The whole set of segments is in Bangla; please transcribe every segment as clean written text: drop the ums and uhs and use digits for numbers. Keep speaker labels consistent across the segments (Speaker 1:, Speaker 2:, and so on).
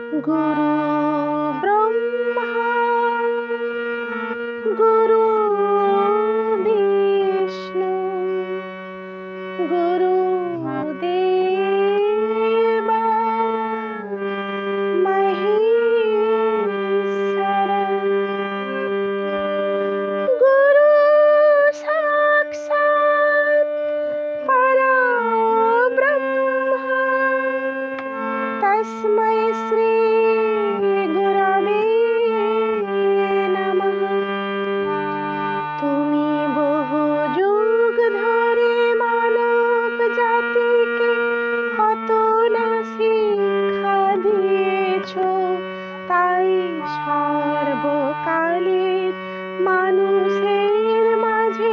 Speaker 1: गुरु ब्रह्मा गुरु विष्णु गुरु देव महेश्वर गुरु साक्षात् परब्रह्म तस्मै श्री गुरवे नमः। তুমি বহু যুগ ধরে মানব জাতিকে কত না শিক্ষা দিয়েছো, তাই সর্বকালের মানুষের মাঝে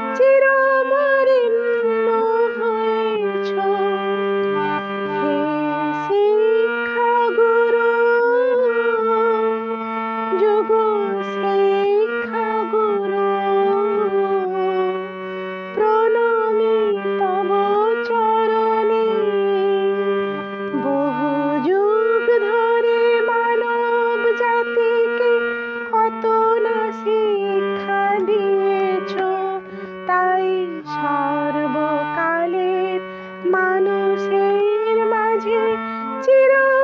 Speaker 1: চিরবরেণ্য হয়েছো। হে শিক্ষা গুরু, যুগ শিক্ষা গুরু, প্রণামী তব চরণে। বহু যুগ ধরে মানব জাতিকে কত না শিক্ষা দিয়েছো, তাই সর্বকালের মানুষের মাঝে চির